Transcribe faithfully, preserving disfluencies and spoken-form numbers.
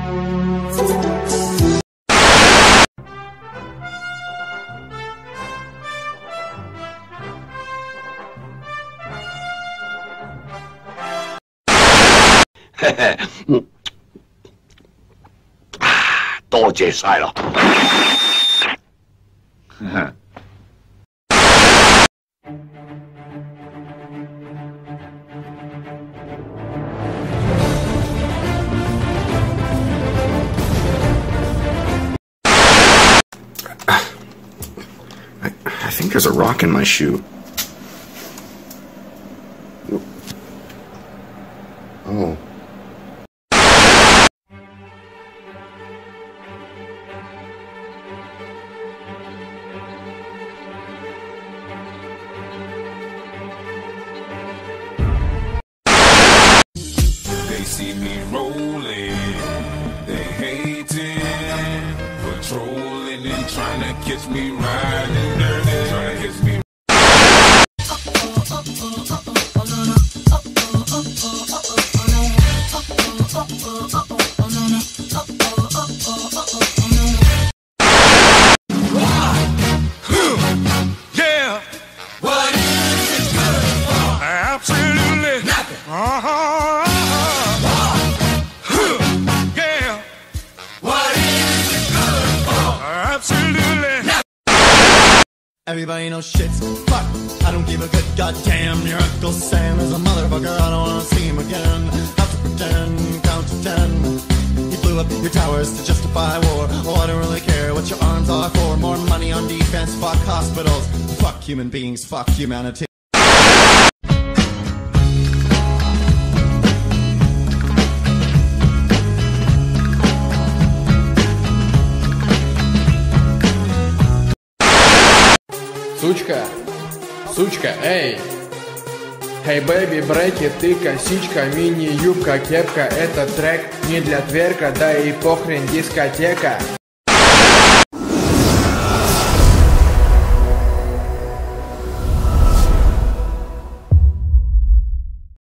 多謝晒啦。 I, I think there's a rock in my shoe. Oh. They see me rolling, they hating, patrolling and trying to catch me riding dirty, trying to catch me. Yeah. What is it good for? Absolutely nothing. Uh-huh. Yeah. What is it good for? Absolutely nothing. Everybody knows shit's fuck. I don't give a good goddamn. Your Uncle Sam is a motherfucker. I don't wanna see him again. Have to pretend, count to ten. He blew up your towers to justify war. Oh, I don't really care what your arms are for. More money on defense, fuck hospitals. Fuck human beings, fuck humanity. Сучка, сучка, эй! Hey baby, бреки, ты косичка, мини-юбка, кепка. Этот трек не для тверка, да и похрен дискотека.